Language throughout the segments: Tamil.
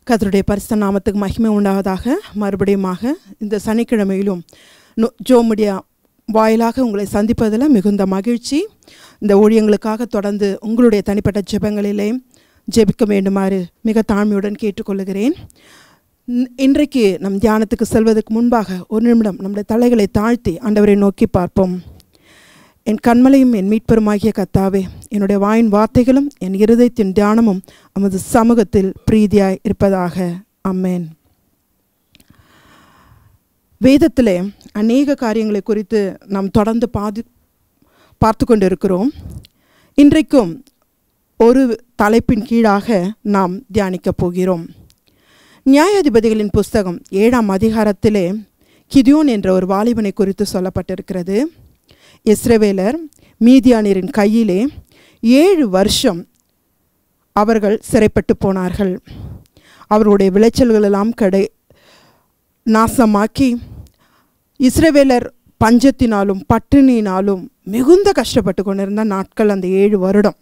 கர்த்தருடைய பரிசுத்த நாமத்துக்கு மகிமை உண்டாவதாக. மறுபடியுமாக இந்த சனிக்கிழமையிலும் ஜோம் மீடியா வாயிலாக உங்களை சந்திப்பதில் மிகுந்த மகிழ்ச்சி. இந்த ஊழியங்களுக்காக தொடர்ந்து உங்களுடைய தனிப்பட்ட ஜெபங்களிலே ஜெபிக்க வேண்டுமாறு மிக தாழ்மையுடன் கேட்டுக்கொள்கிறேன். இன்றைக்கு நம் தியானத்துக்கு செல்வதற்கு முன்பாக ஒரு நிமிடம் நம்முடைய தலைகளை தாழ்த்தி ஆண்டவரை நோக்கி பார்ப்போம். என் கண்மலையும் என் மீட்பெருமாகிய கர்த்தாவே, என்னுடைய வாயின் வார்த்தைகளும் என் இருதயத்தின் தியானமும் நமது சமூகத்தில் பிரீதியாய் இருப்பதாக. ஆமென். வேதத்திலே அநேக காரியங்களை குறித்து நாம் தொடர்ந்து பார்த்து கொண்டு இருக்கிறோம். இன்றைக்கும் ஒரு தலைப்பின் கீழாக நாம் தியானிக்கப் போகிறோம். நியாயாதிபதிகளின் புஸ்தகம் 7ஆம் அதிகாரத்திலே கிதியோன் என்ற ஒரு வாலிபனை குறித்து சொல்லப்பட்டிருக்கிறது. இஸ்ரவேலர் மீதியானியரின் கையிலே 7 வருஷம் அவர்கள் சிறைப்பட்டு போனார்கள். அவருடைய விளைச்சல்களெல்லாம் நாசமாக்கி இஸ்ரவேலர் பஞ்சத்தினாலும் பட்டினியினாலும் மிகுந்த கஷ்டப்பட்டு கொண்டிருந்த நாட்கள் அந்த 7 வருடம்.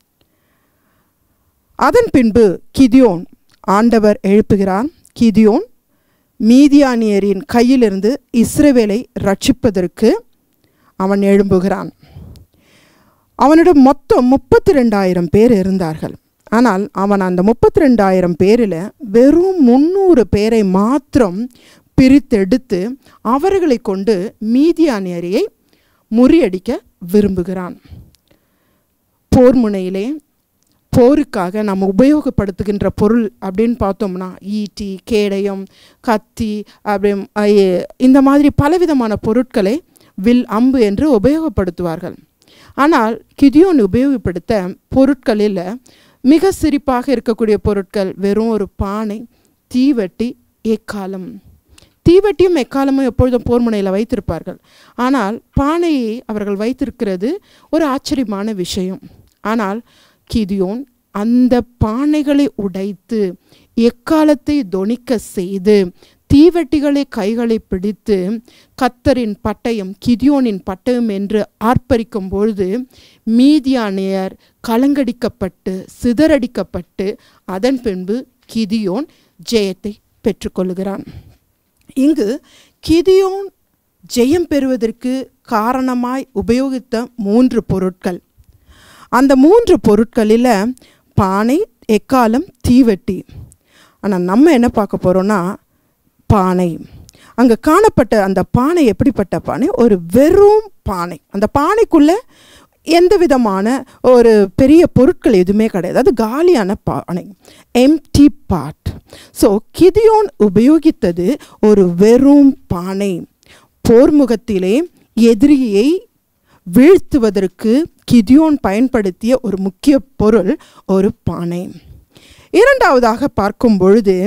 அதன் பின்பு கிதியோன் ஆண்டவர் எழுப்புகிறார். கிதியோன் மீதியானியரின் கையிலிருந்து இஸ்ரவேலை ரட்சிப்பதற்கு அவன் எழும்புகிறான். அவனிடம் மொத்தம் 32,000 பேர் இருந்தார்கள். ஆனால் அவன் அந்த 32,000 பேரில் வெறும் 300 பேரை மாத்திரம் பிரித்தெடுத்து அவர்களை கொண்டு மீதியானியரை முறியடிக்க விரும்புகிறான். போர் முனையிலே போருக்காக நம்ம உபயோகப்படுத்துகின்ற பொருள் அப்படின்னு பார்த்தோம்னா ஈட்டி, கேடயம், கத்தி, அப்படி இந்த மாதிரி பலவிதமான பொருட்களை வில், அம்பு என்று உபயோகப்படுத்துவார்கள். ஆனால் கிதியோன் உபயோகப்படுத்த பொருட்களில் மிக சிறப்பாக இருக்கக்கூடிய பொருட்கள் வெறும் ஒரு பானை, தீவட்டி, எக்காலம். தீவட்டியும் எக்காலமும் எப்பொழுதும் போர் முனையில் வைத்திருப்பார்கள். ஆனால் பானையை அவர்கள் வைத்திருக்கிறது ஒரு ஆச்சரியமான விஷயம். ஆனால் கிதியோன் அந்த பானைகளை உடைத்து எக்காலத்தை தொனிக்க செய்து தீவட்டிகளை கைகளை பிடித்து கர்த்தரின் பட்டயம், கிதியோனின் பட்டயம் என்று ஆர்ப்பரிக்கும் பொழுது மீதியானியர் கலங்கடிக்கப்பட்டு சிதறடிக்கப்பட்டு அதன் பின்பு கிதியோன் ஜெயத்தை பெற்றுக்கொள்கிறான். இங்கு கிதியோன் ஜெயம் பெறுவதற்கு காரணமாய் உபயோகித்த 3 பொருட்கள். அந்த 3 பொருட்களில் பானை, எக்காலம், தீவட்டி. ஆனால் நம்ம என்ன பார்க்க போகிறோன்னா பானை. அங்கே காணப்பட்ட அந்த பானை எப்படிப்பட்ட பானை? ஒரு வெறும் பானை. அந்த பானைக்குள்ளே எந்த விதமான ஒரு பெரிய பொருட்கள் எதுவுமே கிடையாது. அது காலியான பானை, எம்டி பாட். ஸோ கிதியோன் உபயோகித்தது ஒரு வெறும் பானை. போர்முகத்திலே எதிரியை வீழ்த்துவதற்கு கிதியோன் பயன்படுத்திய ஒரு முக்கிய பொருள் ஒரு பானை. இரண்டாவதாக பார்க்கும் பொழுது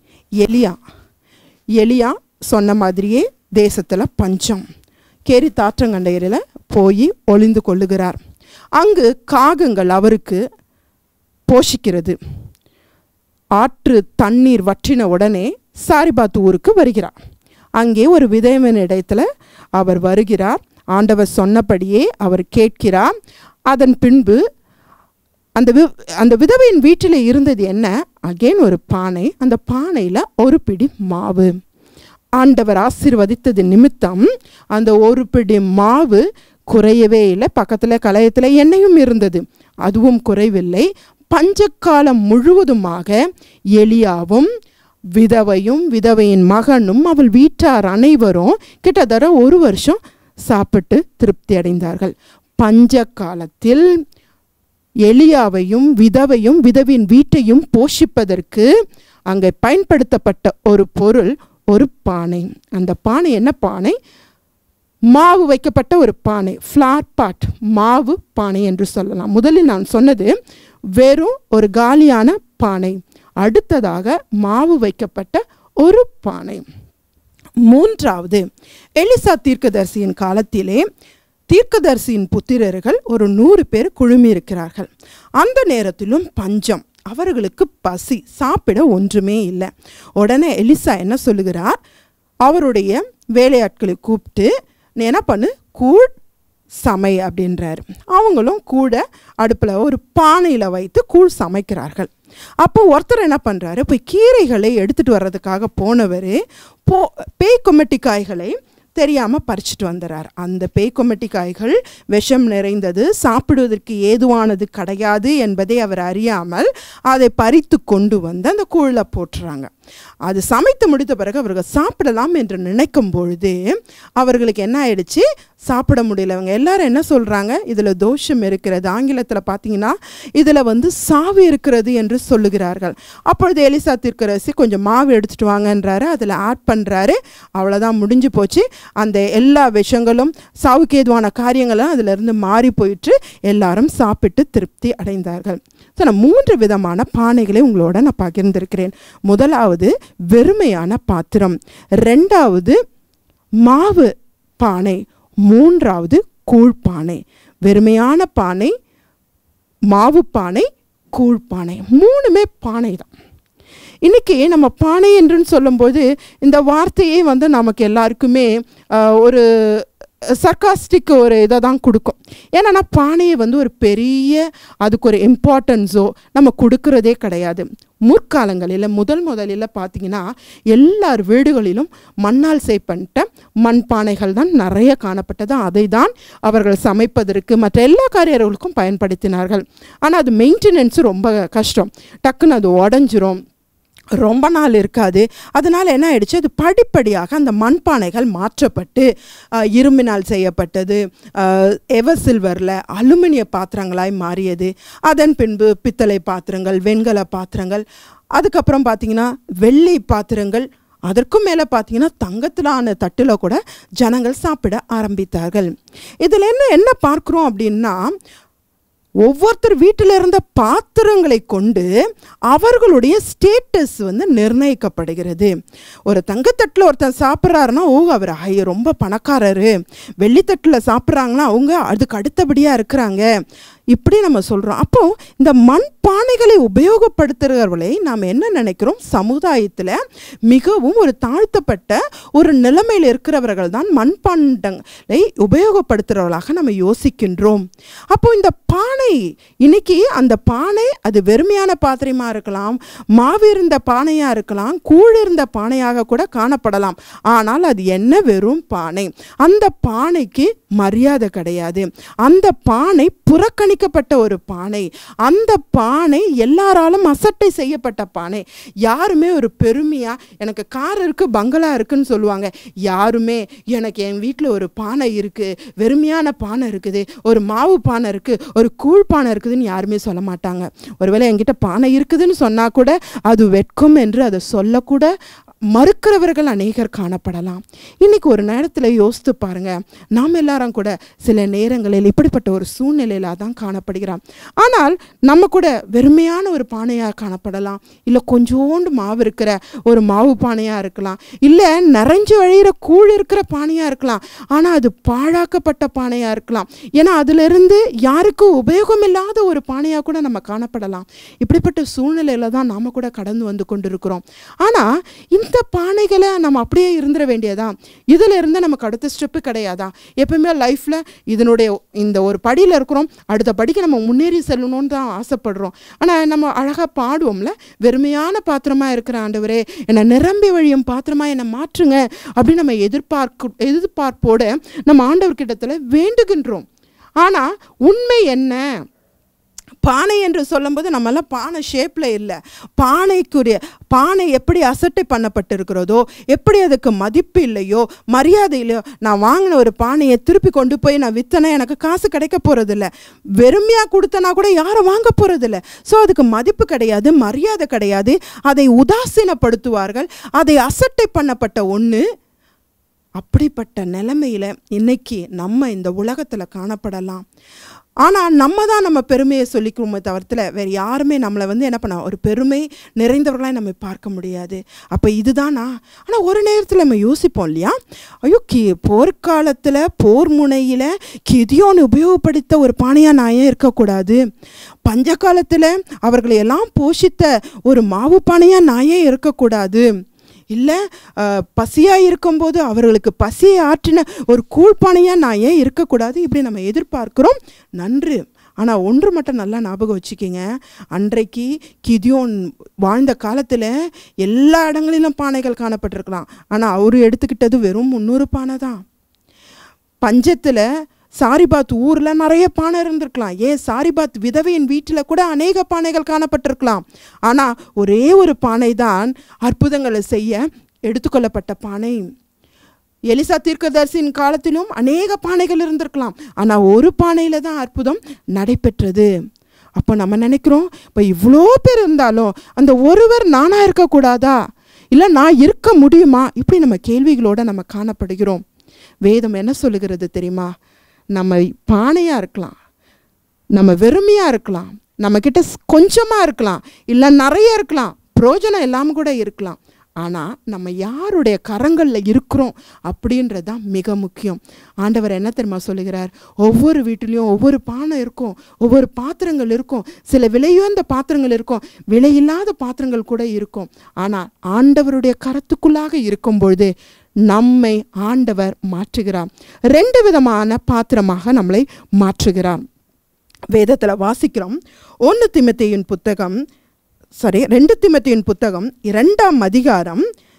எலியா சொன்ன மாதிரியே தேசத்தில் பஞ்சம். கேரி தாற்றங்கண்டையில் போய் ஒளிந்து கொள்ளுகிறார். அங்கு காகங்கள் அவருக்கு போஷிக்கிறது. ஆற்று தண்ணீர் வற்றின உடனே சாரிபாத் ஊருக்கு வருகிறார். அங்கே ஒரு விதவையின் இடத்துல அவர் வருகிறார். ஆண்டவர் சொன்னபடியே அவர் கேட்கிறார். அதன் பின்பு அந்த விதவையின் வீட்டில் இருந்தது என்ன? அகெயின் ஒரு பானை. அந்த பானையில் ஒரு பிடி மாவு. ஆண்டவர் ஆசீர்வதித்தது நிமித்தம் அந்த ஒரு பிடி மாவு குறையவே இல்லை. பக்கத்தில் கலயத்தில் எண்ணெயும் இருந்தது, அதுவும் குறைவில்லை. பஞ்சக்காலம் முழுவதுமாக எலியாவும் விதவையும் விதவையின் மகனும் அவள் வீட்டார் அனைவரும் கிட்டத்தட்ட 1 வருஷம் சாப்பிட்டு திருப்தி அடைந்தார்கள். பஞ்ச காலத்தில் எலியாவையும் விதவையும் விதவின் வீட்டையும் போஷிப்பதற்கு அங்கே பயன்படுத்தப்பட்ட ஒரு பொருள் ஒரு பானை. அந்த பானை என்ன பானை? மாவு வைக்கப்பட்ட ஒரு பானை, ஃப்ளார் பாட், மாவு பானை என்று சொல்லலாம். முதலில் நான் சொன்னது வெறும் ஒரு காலியான பானை. அடுத்ததாக மாவு வைக்கப்பட்ட ஒரு பானை. மூன்றாவது, எலிசா தீர்க்கதரிசியின் காலத்திலே தீர்க்கதரிசியின் புத்திரர்கள் ஒரு 100 பேர் குழுமி இருக்கிறார்கள். அந்த நேரத்திலும் பஞ்சம், அவர்களுக்கு பசி, சாப்பிட ஒன்றுமே இல்லை. உடனே எலிசா என்ன சொல்லுகிறார்? அவருடைய வேலையாட்களை கூப்பிட்டு, நீ என்ன பண்ணு, கூழ் சமை அப்படின்றாரு. அவங்களும் கூட அடுப்பில் ஒரு பானையில் வைத்து கூழ் சமைக்கிறார்கள். அப்போ ஒருத்தர் என்ன பண்ணுறாரு, போய் கீரைகளை எடுத்துகிட்டு வர்றதுக்காக போனவர் பேய் கொமட்டி காய்களை தெரியாமல் பறிச்சுட்டு வந்துடுறார். அந்த பேய் கொமட்டி காய்கள் விஷம் நிறைந்தது, சாப்பிடுவதற்கு ஏதுவானது கிடையாது என்பதை அவர் அறியாமல் அதை பறித்து கொண்டு வந்து அந்த கூழில் போட்டுறாங்க. அது சமைத்து முடித்த பிறகு அவர்கள் சாப்பிடலாம் என்று நினைக்கும் பொழுது அவர்களுக்கு என்ன ஆயிடுச்சு, சாப்பிட முடியல. அவங்க எல்லாரும் என்ன சொல்கிறாங்க, இதில் தோஷம் இருக்கிறது, ஆங்கிலத்தில் பார்த்தீங்கன்னா இதில் சாவு இருக்கிறது என்று சொல்லுகிறார்கள். அப்பொழுது எலிசா தீர்க்கதரிசி கொஞ்சம் மாவு எடுத்துகிட்டு வாங்கன்றாரு, அதில் ஆட் பண்ணுறாரு. அவ்வளோதான், முடிஞ்சு போச்சு. அந்த எல்லா விஷங்களும் சாவுக்கு ஏதுவான காரியங்களும் அதிலிருந்து மாறி போயிட்டு எல்லாரும் சாப்பிட்டு திருப்தி அடைந்தார்கள். ஸோ நான் 3 விதமான பானைகளை உங்களோட நான் பகிர்ந்திருக்கிறேன். முதலாவது வெறுமையான பாத்திரம், 2வது மாவு பானை, 3வது கூழ்பானை. வெறுமையான பானை, மாவு பானை, கூழ்பானை, 3மே பானை தான். இன்றைக்கி நம்ம பானை என்றுன்னு சொல்லும்போது இந்த வார்த்தையே நமக்கு எல்லாருக்குமே ஒரு சர்க்காஸ்டிக் ஒரு இதை தான் கொடுக்கும். ஏன்னா பானையை ஒரு பெரிய அதுக்கு ஒரு இம்பார்ட்டன்ஸோ நம்ம கொடுக்கறதே கிடையாது. முற்காலங்களில் முதலில் பார்த்திங்கன்னா எல்லார் வீடுகளிலும் மண்ணால் செய்யப்பட்ட மண் பானைகள் தான் நிறைய காணப்பட்டது. அதை தான் அவர்கள் சமைப்பதற்கு மற்ற எல்லா காரியங்களுக்கும் பயன்படுத்தினார்கள். ஆனால் அது மெயின்டெனன்ஸு ரொம்ப கஷ்டம், டக்குன்னு அது உடஞ்சிரும், ரொம்ப நாள் இருக்காது. அதனால் என்ன ஆயிடுச்சு, அது படிப்படியாக அந்த மண்பானைகள் மாற்றப்பட்டு இரும்பினால் செய்யப்பட்டது, எவர் சில்வரில் அலுமினிய பாத்திரங்களாய் மாறியது. அதன் பின்பு பித்தளை பாத்திரங்கள், வெண்கல பாத்திரங்கள், அதுக்கப்புறம் பார்த்திங்கன்னா வெள்ளி பாத்திரங்கள், அதற்கும் மேலே பார்த்திங்கன்னா தங்கத்திலான தட்டில் கூட ஜனங்கள் சாப்பிட ஆரம்பித்தார்கள். இதில் என்ன பார்க்குறோம் அப்படின்னா, ஒவ்வொருத்தர் வீட்டில் இருந்த பாத்திரங்களை கொண்டு அவர்களுடைய ஸ்டேட்டஸ் நிர்ணயிக்கப்படுகிறது. ஒரு தங்கத்தட்டில் ஒருத்தர் சாப்பிட்றாருன்னா அவர் ரொம்ப பணக்காரரு, வெள்ளித்தட்டில் சாப்பிட்றாங்கன்னா அவங்க அதுக்கு அடுத்தபடியாக இருக்கிறாங்க, இப்படி நம்ம சொல்கிறோம். அப்போது இந்த மண் பானைகளை உபயோகப்படுத்துகிறவர்களை நாம் என்ன நினைக்கிறோம், சமுதாயத்தில் மிகவும் ஒரு தாழ்த்தப்பட்ட ஒரு நிலைமையில் இருக்கிறவர்கள் தான் மண்பாண்டங்களை உபயோகப்படுத்துகிறவர்களாக நம்ம யோசிக்கின்றோம். அப்போது இந்த பானை இன்னைக்கு அந்த பானை அது வெறுமையான பாத்திரமாக இருக்கலாம், மாவு இருந்த பானையாக இருக்கலாம், கூழ் இருந்த பானையாக கூட காணப்படலாம். ஆனால் அது என்ன, வெறும் பானை. அந்த பானைக்கு மரியாதை கிடையாது, அந்த பானை புறக்கணிக்கப்பட்ட ஒரு பானை, அந்த பானை எல்லாராலும் அசட்டை செய்யப்பட்ட பானை. யாருமே ஒரு பெருமையாக எனக்கு கார் இருக்குது, பங்களா இருக்குன்னு சொல்லுவாங்க. யாருமே எனக்கு என் வீட்டில் ஒரு பானை இருக்குது, வெறுமையான பானை இருக்குது, ஒரு மாவு பானை இருக்குது, ஒரு கூழ் பானை இருக்குதுன்னு யாருமே சொல்ல மாட்டாங்க. ஒருவேளை என்கிட்ட பானை இருக்குதுன்னு சொன்னால் கூட அது வெட்கம் என்று அதை சொல்லக்கூட மறுக்கிறவர்கள் அநேகர் காணப்படலாம். இன்றைக்கி ஒரு நேரத்தில் யோசித்து பாருங்கள், நாம் எல்லாரும் கூட சில நேரங்களில் இப்படிப்பட்ட ஒரு சூழ்நிலையில் தான் காணப்படுகிறோம். ஆனால் நம்ம கூட வெறுமையான ஒரு பானையாக காணப்படலாம், இல்லை கொஞ்சோண்டு மாவு இருக்கிற ஒரு மாவு பானையாக இருக்கலாம், இல்லை நிறைஞ்சு வழிகிற கூழ் இருக்கிற பானையாக இருக்கலாம். ஆனால் அது பாழாக்கப்பட்ட பானையாக இருக்கலாம். ஏன்னா அதிலிருந்து யாருக்கும் உபயோகம் இல்லாத ஒரு பானையாக கூட நம்ம காணப்படலாம். இப்படிப்பட்ட சூழ்நிலையில் தான் நாம் கூட கடந்து வந்து கொண்டிருக்கிறோம். ஆனால் இந்த பானைகளை நம்ம அப்படியே இருந்துட வேண்டியதா, இதில் இருந்து நமக்கு அடுத்த ஸ்டெப்பு கிடையாதா? எப்பவுமே லைஃப்பில் இதனுடைய இந்த ஒரு படியில் இருக்கிறோம், அடுத்த படிக்கு நம்ம முன்னேறி செல்லணும்னு தான் ஆசைப்படுறோம். ஆனால் நம்ம அழகாக பாடுவோம்ல, வெறுமையான பாத்திரமாக இருக்கிற ஆண்டவரே என்னை நிரம்பி வழியும் பாத்திரமாக என்னை மாற்றுங்க அப்படின்னு நம்ம எதிர்பார்ப்போடு நம்ம ஆண்டவர்கிட்டத்தில் வேண்டுகின்றோம். ஆனால் உண்மை என்ன? பானை என்று சொல்லும்போது நம்மெல்லாம் பானை ஷேப்பில் இல்லை, பானை எப்படி அசட்டை பண்ணப்பட்டிருக்கிறதோ, எப்படி அதுக்கு மதிப்பு இல்லையோ, மரியாதை இல்லையோ, நான் வாங்கின ஒரு பானையை திருப்பி கொண்டு போய் நான் விற்றனா எனக்கு காசு கிடைக்க போகிறதில்ல, வெறுமையாக கொடுத்தனா கூட யாரும் வாங்க போகிறதில்ல. ஸோ அதுக்கு மதிப்பு கிடையாது, மரியாதை கிடையாது, அதை உதாசீனப்படுத்துவார்கள், அதை அசட்டை பண்ணப்பட்ட ஒன்று. அப்படிப்பட்ட நிலைமையில் இன்னைக்கு நம்ம இந்த உலகத்தில் காணப்படலாம். ஆனால் நம்ம தான் நம்ம பெருமையை சொல்லிக்கிறோமே தவிர்த்து வேறு யாருமே நம்மளை என்ன பண்ண ஒரு பெருமை நிறைந்தவர்களாக நம்ம பார்க்க முடியாது. அப்போ இதுதானா? ஆனால் ஒரு நேரத்தில் நம்ம யோசிப்போம் இல்லையா, ஐயோ போர்க்காலத்தில் போர் முனையில் கிதியோன் உபயோகப்படுத்த ஒரு பானையாக நான் ஏன் இருக்கக்கூடாது? பஞ்ச காலத்தில் அவர்களை எல்லாம் போஷித்த ஒரு மாவு பானையாக நான் ஏன் இருக்கக்கூடாது? இல்லை பசியாக இருக்கும்போது அவர்களுக்கு பசியை ஆற்றின ஒரு கூழ்பானையாக நான் ஏன் இருக்கக்கூடாது, இப்படி நம்ம எதிர்பார்க்குறோம். நன்று. ஆனால் ஒன்று மட்டும் நல்லா ஞாபகம் வச்சுக்கிங்க, அன்றைக்கு கிதியோன் வாழ்ந்த காலத்தில் எல்லா இடங்களிலும் பானைகள் காணப்பட்டிருக்கலாம். ஆனால் அவர் எடுத்துக்கிட்டது வெறும் 300 பானை தான். பஞ்சத்தில் சாரிபாத் ஊரில் நிறைய பானை இருந்திருக்கலாம். ஏன் சாரிபாத் விதவையின் வீட்டில் கூட அநேக பானைகள் காணப்பட்டிருக்கலாம். ஆனால் ஒரே ஒரு பானை தான் அற்புதங்களை செய்ய எடுத்துக்கொள்ளப்பட்ட பானை. எலிசா தீர்க்கதரிசியின் காலத்திலும் அநேக பானைகள் இருந்திருக்கலாம். ஆனால் ஒரு பானையில் தான் அற்புதம் நடைபெற்றது. அப்போ நம்ம நினைக்கிறோம், இப்போ இவ்வளோ பேர் இருந்தாலும் அந்த ஒருவர் நானாக இருக்கக்கூடாதா, இல்லை நான் இருக்க முடியுமா, இப்படி நம்ம கேள்விகளோடு நம்ம காணப்படுகிறோம். வேதம் என்ன சொல்லுகிறது தெரியுமா? நம்ம பானையாக இருக்கலாம், நம்ம வெறுமையாக இருக்கலாம், நம்மக்கிட்ட கொஞ்சமாக இருக்கலாம், இல்லை நிறைய இருக்கலாம், பிரயோஜனம் இல்லாமல் கூட இருக்கலாம். ஆனால் நம்ம யாருடைய கரங்களில் இருக்கிறோம் அப்படின்றது தான் மிக முக்கியம். ஆண்டவர் என்ன தெரியுமா சொல்லுகிறார்? ஒவ்வொரு வீட்டிலையும் ஒவ்வொரு பானை இருக்கும், ஒவ்வொரு பாத்திரங்கள் இருக்கும். சில விலையுயர்ந்த பாத்திரங்கள் இருக்கும், விலையில்லாத பாத்திரங்கள் கூட இருக்கும். ஆனால் ஆண்டவருடைய கரத்துக்குள்ளாக இருக்கும் பொழுது நம்மை ஆண்டவர் மாற்றுகிறார். 2 விதமான பாத்திரமாக நம்மளை மாற்றுகிறார். வேதத்தில் வாசிக்கிறோம். 2 தீமோத்தேயுவின் புத்தகம் 2ஆம் அதிகாரம்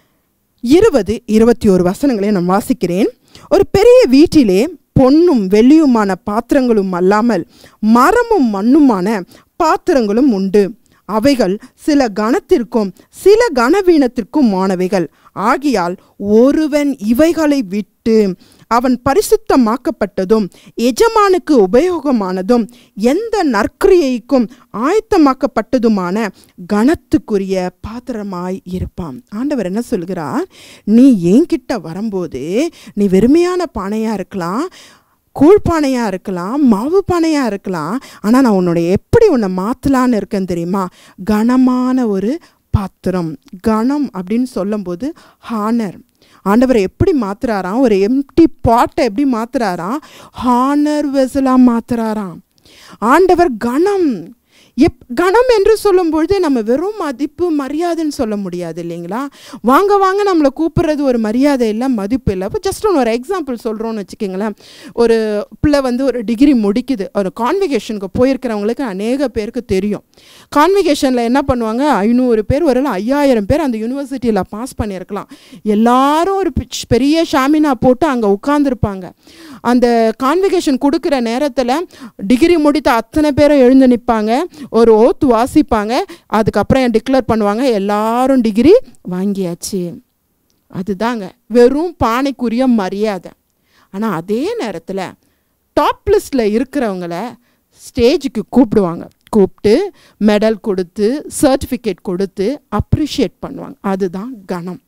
20-21 வசனங்களை நான் வாசிக்கிறேன். ஒரு பெரிய வீட்டிலே பொன்னும் வெள்ளியுமான பாத்திரங்களும் அல்லாமல் மரமும் மண்ணுமான பாத்திரங்களும் உண்டு. அவைகள் சில கனத்திற்கும் சில கனவீனத்திற்கும் ஆனவைகள். ஆகியால் ஒருவன் இவைகளை விட்டு அவன் பரிசுத்தமாக்கப்பட்டதும் எஜமானுக்கு உபயோகமானதும் எந்த நற்கிரியைக்கும் ஆயத்தமாக்கப்பட்டதுமான கனத்துக்குரிய பாத்திரமாய் இருப்பான். ஆண்டவர் என்ன சொல்கிறார்? நீ என்கிட்ட வரும்போது நீ வெறுமையான பானையாக இருக்கலாம், கூழ்பானையாக இருக்கலாம், மாவு பானையாக இருக்கலாம். ஆனால் நான் எப்படி உன்னை மாற்றலான்னு இருக்கேன்னு தெரியுமா? கனமான ஒரு பாத்திரம். கனம் அப்படின்னு சொல்லும்போது ஹானர். ஆண்டவரை எப்படி மாற்றுறாராம்? ஒரு எம்டி பாட்டை எப்படி மாற்றுறாராம்? ஹானர் வெசலாக மாற்றுறாராம். ஆண்டவர் கனம். கணம் என்று சொல்லும்பொழுது நம்ம வெறும் மதிப்பு மரியாதைன்னு சொல்ல முடியாது இல்லைங்களா? வாங்க வாங்க நம்மளை கூப்பிட்றது ஒரு மரியாதை இல்லை, மதிப்பு இல்லை. இப்போ ஜஸ்ட் ஒரு எக்ஸாம்பிள் சொல்கிறோன்னு வச்சுக்கிங்களேன். ஒரு பிள்ளை ஒரு டிகிரி முடிக்குது, ஒரு கான்வெகேஷனுக்கு போயிருக்கிறவங்களுக்கு அநேக பேருக்கு தெரியும். கான்வெகேஷனில் என்ன பண்ணுவாங்க? 500 பேர் ஒரு 5000 பேர் அந்த யூனிவர்சிட்டியில் பாஸ் பண்ணியிருக்கலாம். எல்லாரும் ஒரு பெரிய ஷாமினா போட்டு அங்கே உட்கார்ந்துருப்பாங்க. அந்த கான்வெகேஷன் கொடுக்குற நேரத்தில் டிகிரி முடித்த அத்தனை பேரும் எழுந்து நிற்பாங்க, ஒரு ஓத்து வாசிப்பாங்க, அதுக்கப்புறம் டிக்ளேர் பண்ணுவாங்க, எல்லாரும் டிகிரி வாங்கியாச்சு. அதுதாங்க வெறும் பானைக்குரிய மரியாதை. ஆனால் அதே நேரத்தில் டாப் லிஸ்டில் இருக்கிறவங்கள ஸ்டேஜுக்கு கூப்பிட்டு மெடல் கொடுத்து சர்டிஃபிகேட் கொடுத்து அப்ரிஷியேட் பண்ணுவாங்க. அதுதான் கனம்.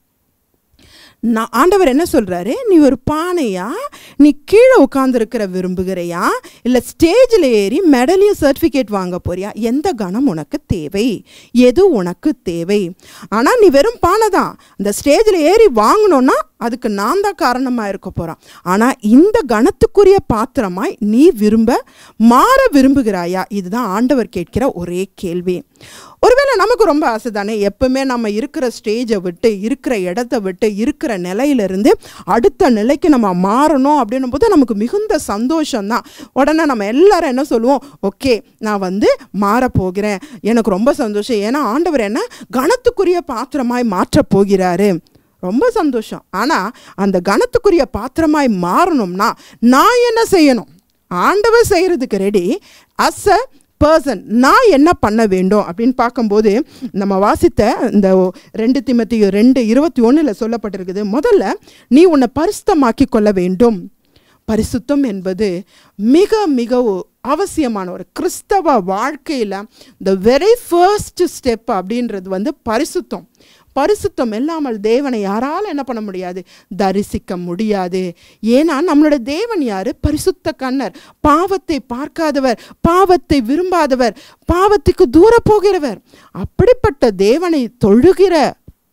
ஆண்டவர் என்ன சொல்கிறாரு? நீ ஒரு பானையா, நீ கீழே உட்காந்துருக்கிற விரும்புகிறையா, இல்லை ஸ்டேஜில் ஏறி மெடலையும் சர்டிஃபிகேட் வாங்க போறியா? எந்த கணம் உனக்கு தேவை? எது உனக்கு தேவை? ஆனால் நீ வெறும் பானை தான். இந்த ஸ்டேஜில் ஏறி வாங்கணுன்னா அதுக்கு நான் தான் காரணமாக இருக்க போகிறான். ஆனால் இந்த கணத்துக்குரிய பாத்திரமாய் நீ மாற விரும்புகிறாயா? இதுதான் ஆண்டவர் கேட்கிற ஒரே கேள்வி. ஒருவேளை நமக்கு ரொம்ப ஆசை தானே, எப்பவுமே நம்ம இருக்கிற ஸ்டேஜை விட்டு, இருக்கிற இடத்த விட்டு, இருக்கிற நிலையிலிருந்து அடுத்த நிலைக்கு நம்ம மாறணும் அப்படின்னும் போது நமக்கு மிகுந்த சந்தோஷம்தான். உடனே நம்ம எல்லாரும் என்ன சொல்லுவோம்? ஓகே, நான் மாறப்போகிறேன், எனக்கு ரொம்ப சந்தோஷம், ஏன்னா ஆண்டவர் என்ன கணத்துக்குரிய பாத்திரமாய் மாற்றப் போகிறாரு. ரொம்ப சந்தோஷம். ஆனால் அந்த கணத்துக்குரிய பாத்திரமாய் மாறணும்னா நான் என்ன செய்யணும்? ஆண்டவர் செய்கிறதுக்கு ரெடி. அஸ் அ பர்சன் நான் என்ன பண்ண வேண்டும் அப்படின்னு பார்க்கும்போது நம்ம வாசித்த இந்த 2 தீமோத்தேயு 2:21 சொல்லப்பட்டிருக்குது. முதல்ல நீ உன்னை பரிசுத்தமாக்கி கொள்ள வேண்டும். பரிசுத்தம் என்பது மிக மிக அவசியமான ஒரு கிறிஸ்தவ வாழ்க்கையில் த வெரி ஃபர்ஸ்ட் ஸ்டெப் அப்படின்றது பரிசுத்தம். பரிசுத்தம் இல்லாமல் தேவனை யாரால் என்ன பண்ண முடியாது? தரிசிக்க முடியாது. ஏன்னா நம்மளோட தேவன் யாரு? பரிசுத்த கண்ணர், பாவத்தை பார்க்காதவர், பாவத்தை விரும்பாதவர், பாவத்துக்கு தூர போகிறவர். அப்படிப்பட்ட தேவனை தொழுகிற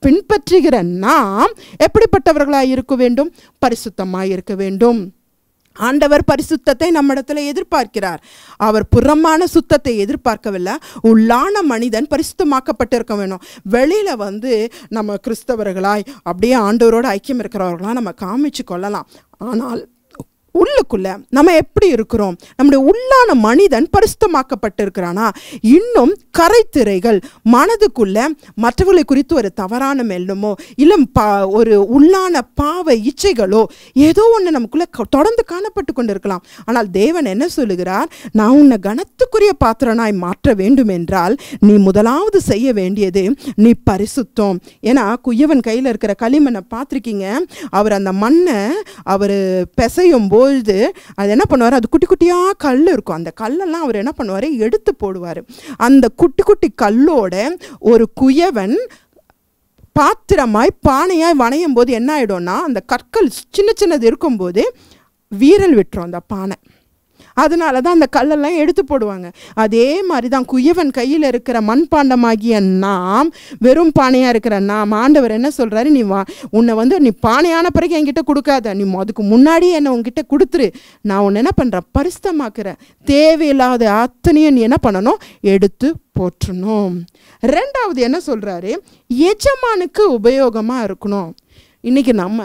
பின்பற்றுகிற நாம் எப்படிப்பட்டவர்களாய் இருக்க வேண்டும்? பரிசுத்தமாய் இருக்க வேண்டும். ஆண்டவர் பரிசுத்தத்தை நம்மிடத்துல எதிர்பார்க்கிறார். அவர் புறமான சுத்தத்தை எதிர்பார்க்கவில்லை. உள்ளான மனிதன் பரிசுத்தமாக்கப்பட்டிருக்க வேணும். வெளியில் நம்ம கிறிஸ்தவர்களாய் அப்படியே ஆண்டவரோட ஐக்கியம் இருக்கிறவர்களாக நம்ம காமிச்சு கொள்ளலாம். ஆனால் உள்ளுக்குள்ள நம்ம எப்படி இருக்கிறோம்? நம்முடைய உள்ளான மனிதன் பரிசுத்தமாக்கப்பட்டிருக்கிறானா? இன்னும் கரைத்திரைகள் மனதுக்குள்ள மற்றவர்களை குறித்து ஒரு தவறான எண்ணமோ இல்லை ஒரு உள்ளான பாவ இச்சைகளோ ஏதோ ஒன்று நமக்குள்ள தொடர்ந்து காணப்பட்டு கொண்டிருக்கலாம். ஆனால் தேவன் என்ன சொல்லுகிறார்? நான் உன்னை கனத்துக்குரிய பாத்திரனாய் மாற்ற வேண்டும் என்றால் நீ முதலாவது செய்ய வேண்டியது நீ பரிசுத்தம். ஏன்னா குயவன் கையில் இருக்கிற களிமண்ணை பார்த்துருக்கீங்க. அவர் அந்த மண்ணை அவர் பிசையும் போது அது என்ன பண்ணுவார்? அது குட்டி குட்டியாக கல் இருக்கும். அந்த கல்லெல்லாம் அவர் என்ன பண்ணுவார்? எடுத்து போடுவார். அந்த குட்டி குட்டி கல்லோட ஒரு குயவன் பாத்திரமாய் பானையாய் வணையும் போது என்ன ஆகிடும்னா, அந்த கற்கள் சின்ன சின்னது இருக்கும்போது வீரல் விட்டுரும் அந்த பானை. அதனால தான் அந்த கல்லெல்லாம் எடுத்து போடுவாங்க. அதே மாதிரி தான் குயவன் கையில் இருக்கிற மண்பாண்டமாகிய நாம், வெறும் பானையாக இருக்கிற நாம், ஆண்டவர் என்ன சொல்கிறாரு? நீ உன்னை நீ பானையான பிறகு என்கிட்ட கொடுக்காத, நீ அதுக்கு முன்னாடியே என்னை உங்ககிட்ட கொடுத்துரு. நான் உன்னை என்ன பண்ணுறேன்? பரிசுத்தமாக்குறேன். தேவையில்லாத அத்தனையும் நீ என்ன பண்ணணும்? எடுத்து போற்றணும். ரெண்டாவது என்ன சொல்கிறாரு? எஜமானுக்கு உபயோகமாக இருக்கணும். இன்றைக்கி நம்ம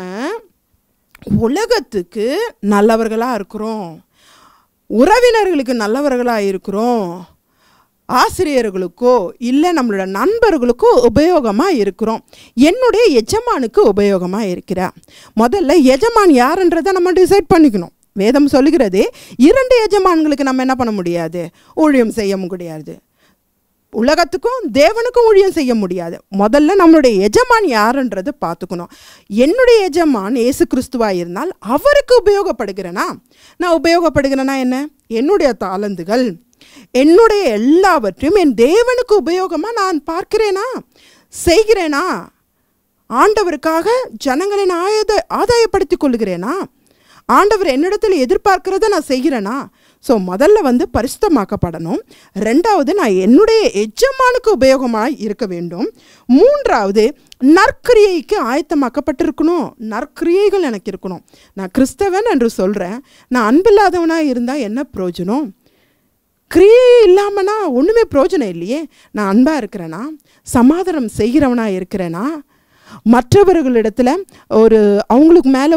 உலகத்துக்கு நல்லவர்களாக இருக்கிறோம், உறவினர்களுக்கு நல்லவர்களாக இருக்கிறோம், ஆசிரியர்களுக்கோ இல்லை நம்மளோட நண்பர்களுக்கோ உபயோகமாக இருக்கிறோம். என்னுடைய எஜமானுக்கு உபயோகமாக இருக்கிறேன். முதல்ல எஜமான் யாருன்றதை நம்ம டிசைட் பண்ணிக்கணும். வேதம் சொல்லுகிறது 2 எஜமான்களுக்கு நம்ம என்ன பண்ண முடியாது? ஊழியம் செய்ய முடியாது. உலகத்துக்கும் தேவனுக்கும் ஊழியம் செய்ய முடியாது. முதல்ல நம்மளுடைய எஜமான் யாருன்றதை பார்த்துக்கணும். என்னுடைய எஜமான் இயேசு கிறிஸ்துவாக இருந்தால் அவருக்கு உபயோகப்படுகிறேனா? நான் உபயோகப்படுகிறேன்னா என்ன? என்னுடைய தாளந்துகள், என்னுடைய எல்லாவற்றையும் என் தேவனுக்கு உபயோகமாக நான் பார்க்கிறேனா, செய்கிறேனா? ஆண்டவருக்காக ஜனங்களை நான் ஆதாயப்படுத்தி கொள்ளுகிறேனா? ஆண்டவர் என்னிடத்தில் எதிர்பார்க்கிறத நான் செய்கிறேனா? ஸோ முதல்ல பரிசுத்தமாக்கப்படணும். ரெண்டாவது நான் என்னுடைய எஜமானுக்கு உபயோகமாக இருக்க வேண்டும். மூன்றாவது நற்கிரியைக்கு ஆயத்தமாக்கப்பட்டிருக்கணும். நற்கிரியைகள் எனக்கு இருக்கணும். நான் கிறிஸ்தவன் என்று சொல்கிறேன், நான் அன்பில்லாதவனாக இருந்தால் என்ன பிரயோஜனம்? கிரியை இல்லாமனா ஒன்றுமே பிரயோஜனம் இல்லையே. நான் அன்பாக இருக்கிறேனா? சமாதானம் செய்கிறவனாக இருக்கிறேனா? மற்றவர்களிடத்தில் அவங்களுக்கு மேலே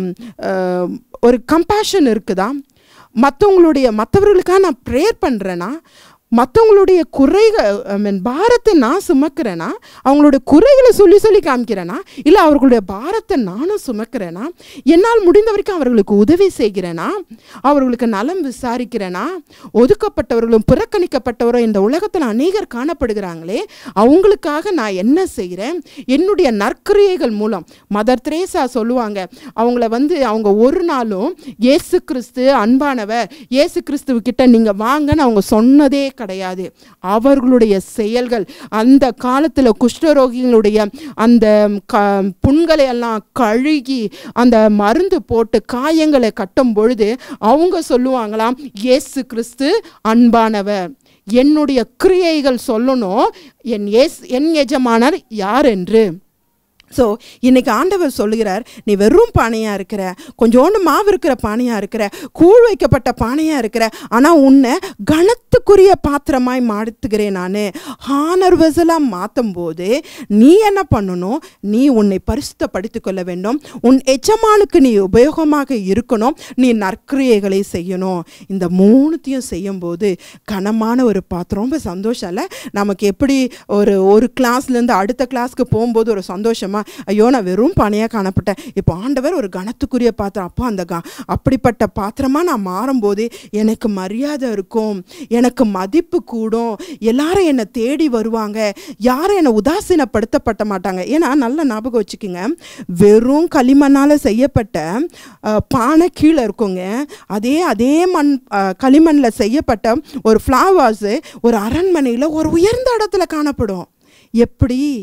ஒரு கம்பேஷன் இருக்குதா? மற்றவர்களுக்காக நான் ப்ரேயர் பண்ணுறேன்னா? மற்றவங்களுடைய பாரத்தை நான் சுமக்கிறேன்னா? அவங்களுடைய குறைகளை சொல்லி காமிக்கிறேன்னா? இல்லை அவர்களுடைய பாரத்தை நானும் சுமக்கிறேன்னா? என்னால் முடிந்த வரைக்கும் அவர்களுக்கு உதவி செய்கிறேனா? அவர்களுக்கு நலம் விசாரிக்கிறேனா? ஒதுக்கப்பட்டவர்களும் புறக்கணிக்கப்பட்டவரும் இந்த உலகத்தில் அநேகர் காணப்படுகிறாங்களே, அவங்களுக்காக நான் என்ன செய்கிறேன்? என்னுடைய நற்கிரியைகள் மூலம். மதர் தெரேசா சொல்லுவாங்க, அவங்கள அவங்க ஒரு நாளும் இயேசு கிறிஸ்து அன்பானவர், இயேசு கிறிஸ்துவக்கிட்ட நீங்கள் வாங்கன்னு அவங்க சொன்னதே கிடையாது. அவர்களுடைய செயல்கள் அந்த காலத்தில் குஷ்டரோகிகளுடைய அந்த புண்களை எல்லாம் கழுகி அந்த மருந்து போட்டு காயங்களை கட்டும் பொழுது அவங்க சொல்லுவாங்களாம், இயேசு கிறிஸ்து அன்பானவர். என்னுடைய கிரியைகள் சொல்லணும் என் எஜமானர் யார் என்று. ஸோ இன்றைக்கி ஆண்டவர் சொல்லுகிறார், நீ வெறும் பானையாக இருக்கிற, கொஞ்சோண்டு மாவு இருக்கிற பானையாக இருக்கிற, கூழ் வைக்கப்பட்ட பானையாக இருக்கிற, ஆனால் உன்னை கனத்துக்குரிய பாத்திரமாய் மாற்றுகிறேன் நான். ஹானர் வெசலாக மாற்றும் போது நீ என்ன பண்ணணும்? நீ உன்னை பரிசுத்தப்படுத்தி கொள்ள வேண்டும். உன் எஜமானுக்கு நீ உபயோகமாக இருக்கணும். நீ நற்கிரியைகளை செய்யணும். இந்த 3த்தையும் செய்யும்போது கனமான ஒரு பாத்திரம். ரொம்ப சந்தோஷம் இல்லை? நமக்கு எப்படி ஒரு கிளாஸ்லேருந்து அடுத்த கிளாஸ்க்கு போகும்போது ஒரு சந்தோஷமாக, ஐயோ நான் வெறும் பானையாக காணப்பட்டேன், இப்போ ஆண்டவர் ஒரு கனத்துக்குரிய பாத்திரம், அப்போ அந்த அப்படிப்பட்ட பாத்திரமாக நான் மாறும்போது எனக்கு மரியாதை இருக்கும், எனக்கு மதிப்பு கூடும், எல்லாரும் என்னை தேடி வருவாங்க, யாரும் என்னை உதாசீனப்படுத்தப்பட மாட்டாங்க. ஏன்னா நல்ல ஞாபகம் வச்சுக்கோங்க, வெறும் களிமண்ணால் செய்யப்பட்ட பானை கீழே இருக்குங்க, அதே களிமண்ணில் செய்யப்பட்ட ஒரு ஃப்ளவர்ஸு ஒரு அரண்மனையில் ஒரு உயர்ந்த இடத்துல காணப்படும். எப்படி?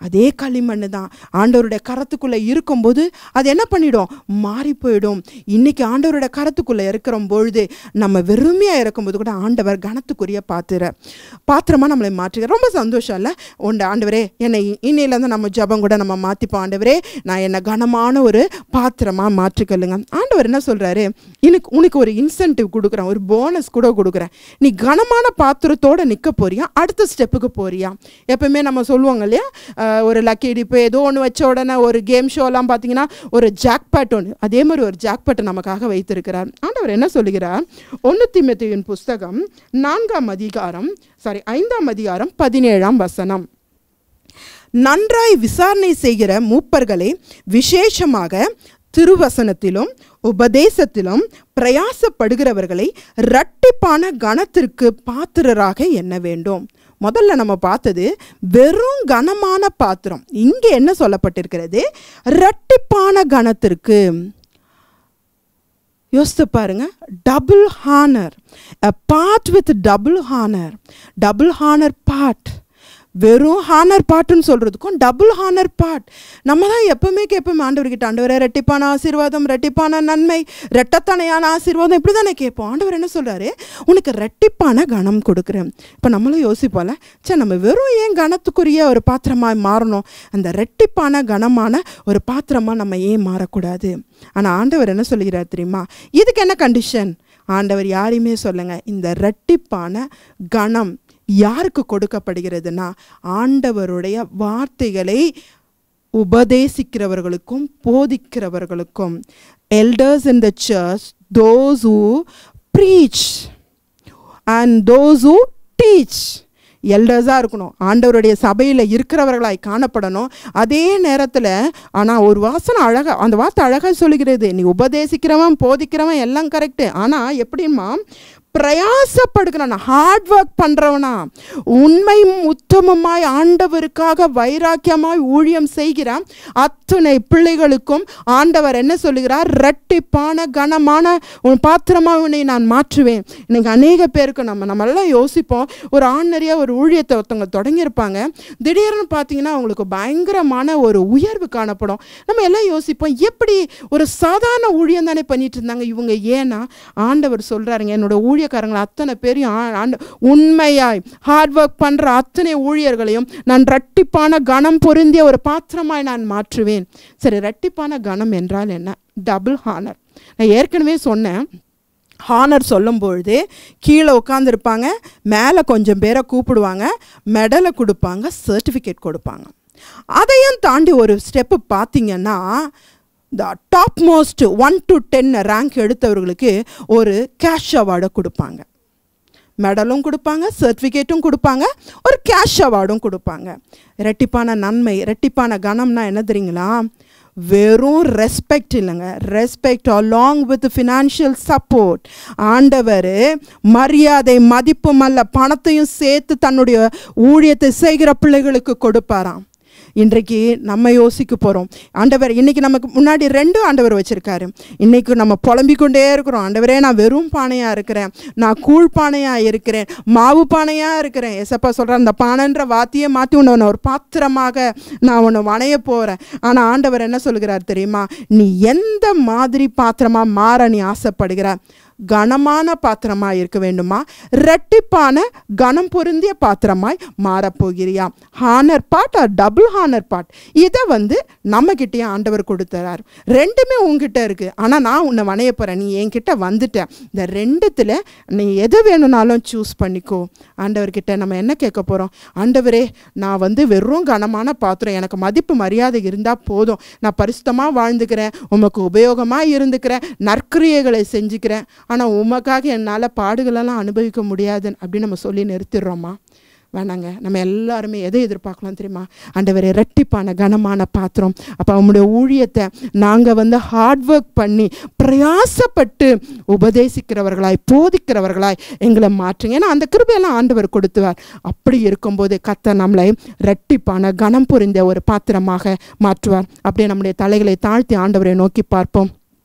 அதே களிமண் தான் ஆண்டவருடைய கரத்துக்குள்ளே இருக்கும்போது அது என்ன பண்ணிடும்? மாறி போயிடும். இன்றைக்கி ஆண்டவருடைய கரத்துக்குள்ளே இருக்கிற பொழுது நம்ம வெறுமையாக இருக்கும்போது கூட ஆண்டவர் கனத்துக்குரிய பாத்திரமாக நம்மளை மாற்றுகிறார். ரொம்ப சந்தோஷம் இல்லை? ஆண்டவரே என்னை இன்னையிலேருந்து நம்ம ஜபம் கூட நம்ம மாற்றிப்போம். ஆண்டவரே நான் என்னை கனமான ஒரு பாத்திரமாக மாற்றிக்கொள்ளுங்க. ஆண்டவர் என்ன சொல்கிறாரு? உனக்கு ஒரு இன்சென்டிவ் கொடுக்குறேன், ஒரு போனஸ் கூட கொடுக்குறேன். நீ கனமான பாத்திரத்தோடு நிற்க போறியா, அடுத்த ஸ்டெப்புக்கு போறியா? எப்பவுமே நம்ம சொல்லுவாங்க இல்லையா, ஒரு லக்கி டிப்பு ஏதோ ஒன்று வச்ச உடனே ஒரு கேம் ஷோலாம் பார்த்தீங்கன்னா ஒரு ஜாக்பாட் ஒன்று, அதே மாதிரி ஒரு ஜாக்பாட்டை நமக்காக வைத்திருக்கிறார். ஆண்டவர் என்ன சொல்லுகிறார்? 1 தீமோத்தேயுவின் புஸ்தகம் 5ஆம் அதிகாரம் 17ஆம் வசனம். நன்றாய் விசாரணை செய்கிற மூப்பர்களை விசேஷமாக திருவசனத்திலும் உபதேசத்திலும் பிரயாசப்படுகிறவர்களை இரட்டிப்பான கனத்திற்கு பாத்திரராக எண்ண வேண்டும். முதல்ல நம்ம பார்த்தது வெறும் கனமான பாத்திரம். இங்கே என்ன சொல்லப்பட்டிருக்கிறது? இரட்டிப்பான கனத்திற்கு. யோசித்து பாருங்க, double honour, a part with double honor, double honor part. வெறும் ஹானர் பாட்டுன்னு சொல்கிறதுக்கும் டபுள் ஹானர் பாட். நம்ம தான் எப்பவுமே கேட்போம் ஆண்டவர்கிட்ட, ஆண்டவரே ரெட்டிப்பான ஆசீர்வாதம், ரெட்டிப்பான நன்மை, ரெட்டத்தனையான ஆசீர்வாதம், இப்படி தானே கேட்போம். ஆண்டவர் என்ன சொல்கிறாரு? உனக்கு ரெட்டிப்பான கனம் கொடுக்குறேன். இப்போ நம்மளும் யோசிப்போல, சரி நம்ம வெறும் ஏன் கனத்துக்குரிய ஒரு பாத்திரமாக மாறணும்? அந்த ரெட்டிப்பான கனமான ஒரு பாத்திரமாக நம்ம ஏன் மாறக்கூடாது? ஆனால் ஆண்டவர் என்ன சொல்லுகிறார் தெரியுமா? இதுக்கு என்ன கண்டிஷன்? ஆண்டவர் யாரையுமே சொல்லுங்க, இந்த ரெட்டிப்பான கனம் யாருக்கு கொடுக்கப்படுகிறதுனா, ஆண்டவருடைய வார்த்தைகளை உபதேசிக்கிறவர்களுக்கும் போதிக்கிறவர்களுக்கும். Elders in the church, those who preach and those who teach. எல்டர்ஸாக இருக்கணும், ஆண்டவருடைய சபையில் இருக்கிறவர்களாய் காணப்படணும். அதே நேரத்தில் ஆனால் ஒரு வாசனை அழகாக, அந்த வார்த்தை அழகாக சொல்லுகிறது, நீ உபதேசிக்கிறவன் போதிக்கிறவன் எல்லாம் கரெக்டு. ஆனால் எப்படிமா பிரயாசப்படுகிறான், ஹார்ட் ஒர்க் பண்ணுறவனா, உண்மையும் உத்தமமாய் ஆண்டவருக்காக வைராக்கியமாய் ஊழியம் செய்கிறான் அத்தனை பிள்ளைகளுக்கும் ஆண்டவர் என்ன சொல்லுகிறார்? இரட்டிப்பான கனமான உன் பாத்திரமாக உன்னை நான் மாற்றுவேன். இன்னைக்கு அநேக பேருக்கு நம்மெல்லாம் யோசிப்போம், ஒரு ஆண்டரியாக ஒரு ஊழியத்தை ஒருத்தவங்க தொடங்கியிருப்பாங்க, திடீர்னு பார்த்தீங்கன்னா அவங்களுக்கு பயங்கரமான ஒரு உயர்வு காணப்படும். நம்ம எல்லாம் யோசிப்போம், எப்படி ஒரு சாதாரண ஊழியம் தானே பண்ணிட்டு இருந்தாங்க இவங்க, ஏன்னா ஆண்டவர் சொல்கிறாருங்க, என்னோட ஊழியக்காரங்களை அத்தனை பேரையும் உண்மையாய் ஹார்ட் ஒர்க் பண்ணுற அத்தனை ஊழியர்களையும் நான் இரட்டிப்பான கனம் பொருந்திய ஒரு பாத்திரமாய் நான் மாற்றுவேன். சரி, இரட்டிப்பான கனம் என்றால் என்ன? Double honour. நான் ஏற்கனவே சொன்னேன், ஹானர் சொல்லும்பொழுது கீழே உட்காந்துருப்பாங்க, மேலே கொஞ்சம் பேரை கூப்பிடுவாங்க, மெடலை கொடுப்பாங்க, சர்டிஃபிகேட் கொடுப்பாங்க. அதையும் தாண்டி ஒரு ஸ்டெப்பு பார்த்தீங்கன்னா, the top most 1 to 10 rank எடுத்தவர்களுக்கு ஒரு கேஷ் அவார்டை கொடுப்பாங்க. மெடலும் கொடுப்பாங்க, சர்டிஃபிகேட்டும் கொடுப்பாங்க, ஒரு கேஷ் அவார்டும் கொடுப்பாங்க. இரட்டிப்பான நன்மை, இரட்டிப்பான கனம்னா என்ன தெரியுங்களா? வெறும் ரெஸ்பெக்ட் இல்லைங்க, respect along with financial support. ஆண்டவர் மரியாதை மதிப்பும் அல்ல, பணத்தையும் சேர்த்து தன்னுடைய ஊழியத்தை செய்கிற பிள்ளைகளுக்கு கொடுப்பாராம். இன்றைக்கு நம்ம யோசிக்க போகிறோம், ஆண்டவர் இன்றைக்கி நமக்கு முன்னாடி 2 ஆண்டவர் வச்சுருக்காரு. இன்றைக்கி நம்ம புலம்பிக்கொண்டே இருக்கிறோம், ஆண்டவரே நான் வெறும் பானையாக இருக்கிறேன், நான் கூழ் பானையாக இருக்கிறேன், மாவு பானையாக இருக்கிறேன். ஏசப்பா சொல்கிறேன், அந்த பானைன்ற வார்த்தையை மாற்றி உன்னை ஒரு பாத்திரமாக நான் உன்னை வணைய போகிறேன். ஆனால் ஆண்டவர் என்ன சொல்கிறார் தெரியுமா? நீ எந்த மாதிரி பாத்திரமாக மாற நீ ஆசைப்படுகிற? கனமான பாத்திரமாய் இருக்க வேண்டுமா? இரட்டிப்பான கனம் பொருந்திய பாத்திரமாய் மாறப்போகிறியா? Honour pot or double honour pot, இதை நம்மக்கிட்டேயே ஆண்டவர் கொடுத்துறார். ரெண்டுமே உங்ககிட்ட இருக்குது, ஆனால் நான் உன்னை வணைய போகிறேன், நீ என்கிட்ட வந்துட்ட. இந்த ரெண்டுத்தில் நீ எது வேணும்னாலும் சூஸ் பண்ணிக்கோ. ஆண்டவர்கிட்ட நம்ம என்ன கேட்க போகிறோம்? ஆண்டவரே நான் வெறும் கனமான பாத்திரம், எனக்கு மதிப்பு மரியாதை இருந்தால் போதும், நான் பரிசுத்தமாக வாழ்ந்துக்கிறேன், உமக்கு உபயோகமாக இருந்துக்கிறேன், நற்கிரியைகளை செஞ்சுக்கிறேன், ஆனால் உமக்காக என்னால் பாடுகளெல்லாம் அனுபவிக்க முடியாதுன்னு அப்படின்னு நம்ம சொல்லி நிறுத்திடுறோமா? வேணாங்க. நம்ம எல்லாருமே எதை எதிர்பார்க்கலாம் தெரியுமா? ஆண்டவரே இரட்டிப்பான கனமான பாத்திரம். அப்போ அவங்களுடைய ஊழியத்தை நாங்கள் ஹார்ட் ஒர்க் பண்ணி பிரயாசப்பட்டு உபதேசிக்கிறவர்களாய் போதிக்கிறவர்களாய் எங்களை மாற்றுங்க. ஏன்னா அந்த கிருபையெல்லாம் ஆண்டவர் கொடுத்துவார். அப்படி இருக்கும்போது கர்த்தர் நம்மளை இரட்டிப்பான கனம் புரிந்த ஒரு பாத்திரமாக மாற்றுவார். அப்படியே நம்முடைய தலைகளை தாழ்த்தி ஆண்டவரை நோக்கி பார்ப்போம்.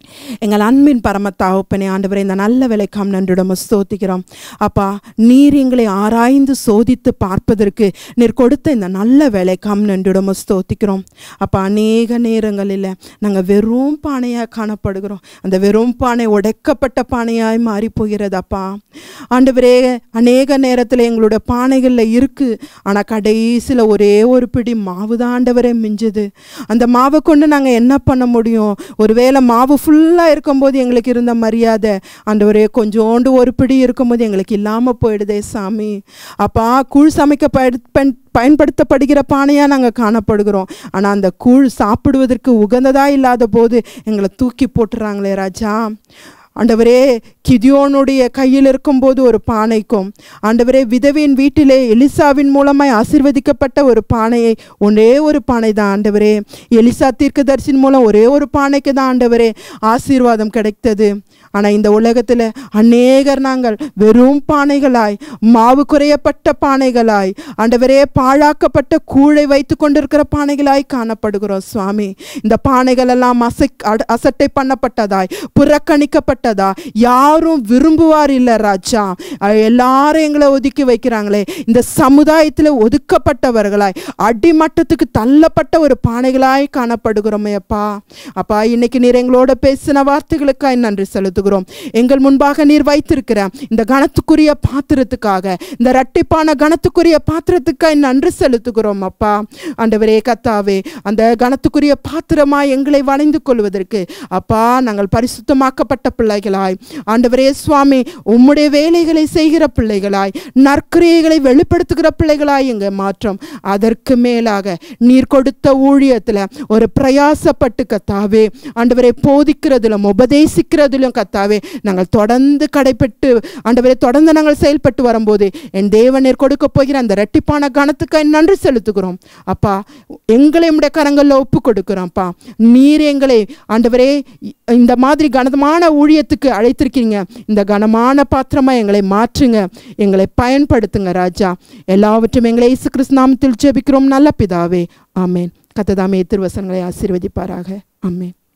எங்கள் அன்பின் பரம தகப்பனே ஆண்டவரே, இந்த நல்ல வேலைக்காம் நன்றிடம் ஸ்தோத்திக்கிறோம் அப்பா. நீர் எங்களை ஆராய்ந்து சோதித்து பார்ப்பதற்கு நீர் கொடுத்த இந்த நல்ல வேலைக்காம் நன்றிடம் ஸ்தோத்திக்கிறோம் அப்பா. அநேக நேரங்களில் நாங்கள் வெறும் பானையாக காணப்படுகிறோம். அந்த வெறும் பானை உடைக்கப்பட்ட பானையாய் மாறி போகிறது அப்பா. ஆண்டவரே, அநேக நேரத்தில் எங்களுடைய பானைகளில் இருக்குது, ஆனால் கடைசியில் ஒரே ஒரு பிடி மாவு தான் ஆண்டவரே மிஞ்சுது. அந்த மாவை கொண்டு நாங்கள் என்ன பண்ண முடியும்? ஒருவேளை மாவு ஃபுல்லாக இருக்கும்போது எங்களுக்கு இருந்த மரியாதை ஆண்டவரே கொஞ்சோண்டு ஒரு பிடி இருக்கும்போது எங்களுக்கு இல்லாமல் போயிடுதே சாமி. அப்பா, கூழ் சமைக்க பயன்படுத்தப்படுகிற பானையாக நாங்கள் காணப்படுகிறோம். ஆனால் அந்த கூழ் சாப்பிடுவதற்கு உகந்ததாக இல்லாத போது எங்களை தூக்கி போட்டுறாங்களே ராஜா. ஆண்டவரே, கிதியோனுடைய கையில் இருக்கும்போது ஒரு பானைக்கும், ஆண்டவரே விதவியின் வீட்டிலே எலிசாவின் மூலமாய் ஆசீர்வதிக்கப்பட்ட ஒரு பானையை, ஒரே ஒரு பானை தான் ஆண்டவரே. எலிசா தீர்க்கதரிசியின் மூலம் ஒரே ஒரு பானைக்கு தான் ஆண்டவரே ஆசீர்வாதம் கிடைத்தது. ஆனால் இந்த உலகத்தில் அநேகர் நாங்கள் வெறும் பானைகளாய், மாவு குறையப்பட்ட பானைகளாய், ஆண்டவரே பாழாக்கப்பட்ட கூழை வைத்து கொண்டிருக்கிற பானைகளாய் காணப்படுகிறோம் சுவாமி. இந்த பானைகள் எல்லாம் அசட்டை பண்ணப்பட்டதாய், புறக்கணிக்கப்பட்டதா, யாரும் விரும்புவார் இல்லை ராஜா. எல்லாரும் எங்களை ஒதுக்கி வைக்கிறாங்களே. இந்த சமுதாயத்தில் ஒதுக்கப்பட்டவர்களாய், அடிமட்டத்துக்கு தள்ளப்பட்ட ஒரு பானைகளாய் காணப்படுகிறோமே அப்பா. அப்பா, இன்னைக்கு நீர் எங்களோட பேசின வார்த்தைகளுக்காய் நன்றி செலுத்துகிறோம். எங்கள் முன்பாக நீர் வைத்திருக்கிற இந்த கனத்துக்குரிய பாத்திரத்துக்காக, இந்த இரட்டிப்பான கனத்துக்குரிய பாத்திரத்துக்காய் நன்றி செலுத்துகிறோம் அப்பா. ஆண்டவரே கர்த்தாவே, அந்த கனத்துக்குரிய பாத்திரமாய் எங்களை வளைந்து கொள்வதற்கு அப்பா நாங்கள் பரிசுத்தமாக்கப்பட்ட பிள்ளைகளாய், ஆண்டவரே சுவாமி உம்முடைய வேலைகளை செய்கிற பிள்ளைகளாய், நற்கிரியைகளை வெளிப்படுத்துகிற பிள்ளைகளாய் எங்க மாற்றம். அதற்கு மேலாக நீர் கொடுத்த ஊழியத்தில் ஒரு பிரயாசப்பட்டு கர்த்தாவே ஆண்டவரை போதிக்கிறதிலும் உபதேசிக்கிறதிலும் கர்த்தாவே நாங்கள் தொடர்ந்து கடைப்பட்டு ஆண்டவரை தொடர்ந்து நாங்கள் செயல்பட்டு வரும்போது என் தேவனீர் கொடுக்க போகிற அந்த இரட்டிப்பான கனத்துக்காய் நன்றி செலுத்துகிறோம் அப்பா. எங்களை உம்முடைய கரங்களில் ஒப்பு கொடுக்கிறோம்ப்பா. நீர் எங்களை ஆண்டவரே இந்த மாதிரி கனமான ஊழியத்துக்கு அழைத்திருக்கீங்க. இந்த கனமான பாத்திரமா எங்களை மாற்றுங்க, எங்களை பயன்படுத்துங்க ராஜா. எல்லாவற்றும் எங்களை இயேசு கிறிஸ்து நாமத்தில் ஜெபிக்கிறோம் நல்ல பிதாவே, ஆமேன். கர்த்தர் தாமே திருவசனங்களை ஆசீர்வதிப்பாராக. ஆமேன்.